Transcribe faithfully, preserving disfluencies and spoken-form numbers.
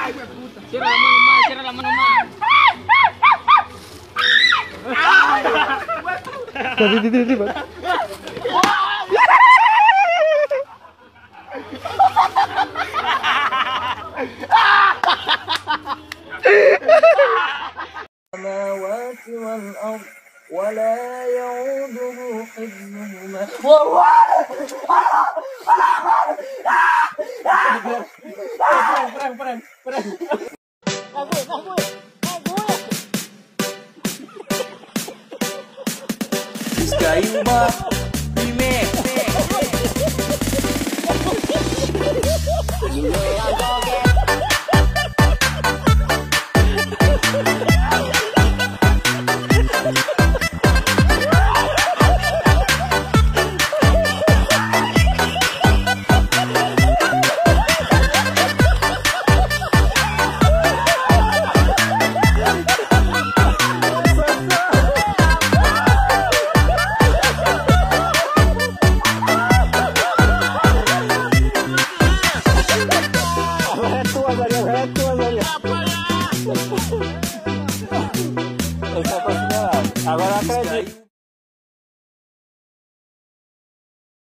Cierra la mano más, cierra la mano más. Tadi tadi tadi. السماوات والأرض ولا يعوده حفظهما Skayuma remix. Agora